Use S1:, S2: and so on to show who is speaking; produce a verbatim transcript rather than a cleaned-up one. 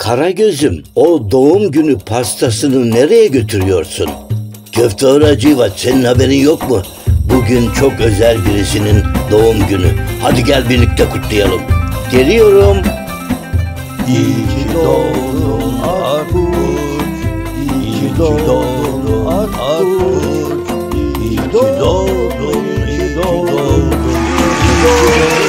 S1: Karagöz'üm, o doğum günü pastasını nereye götürüyorsun? Köfteci Hacivat, senin haberin yok mu? Bugün çok özel birisinin doğum günü. Hadi gel birlikte kutlayalım. Geliyorum.
S2: İyi ki doğdun Akbuş, iyi ki doğdun Akbuş, iyi ki doğdun, iyi ki doğdun, iyi ki doğdun.